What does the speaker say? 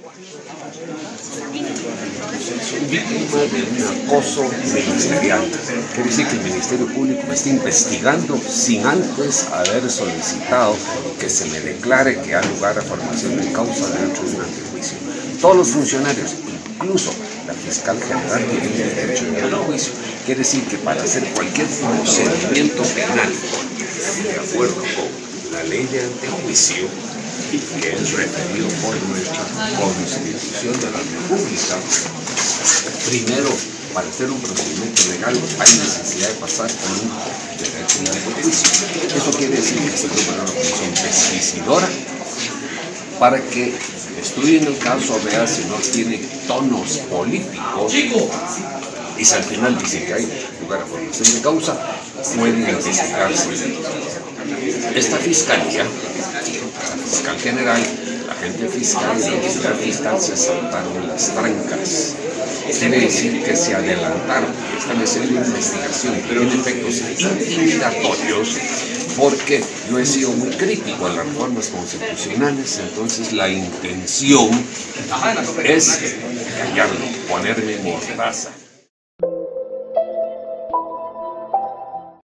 víctima de un acoso ministerial. Quiere decir que el Ministerio Público me está investigando sin antes haber solicitado que se me declare que hay lugar a formación de causa dentro de un antejuicio. Todos los funcionarios, incluso la fiscal general, tienen derecho de antejuicio. Quiere decir que para hacer cualquier procedimiento penal, de acuerdo con la ley de antejuicio, que es referido por nuestra Constitución de la República, primero, para hacer un procedimiento legal hay necesidad de pasar por un derecho de antejuicio. Eso quiere decir que se toma una comisión pesquisidora para que estudien el caso, vean si no tiene tonos políticos, y si al final dice que hay lugar a formación de causa, pueden investigarse. Esta fiscalía, la fiscal general, la agente fiscal y la autoridad fiscal se saltaron las trancas. Quiere decir que se adelantaron y están haciendo una investigación que tiene efectos intimidatorios, porque yo he sido muy crítico a las reformas constitucionales. Entonces la intención es callarlo, ponerme mordaza.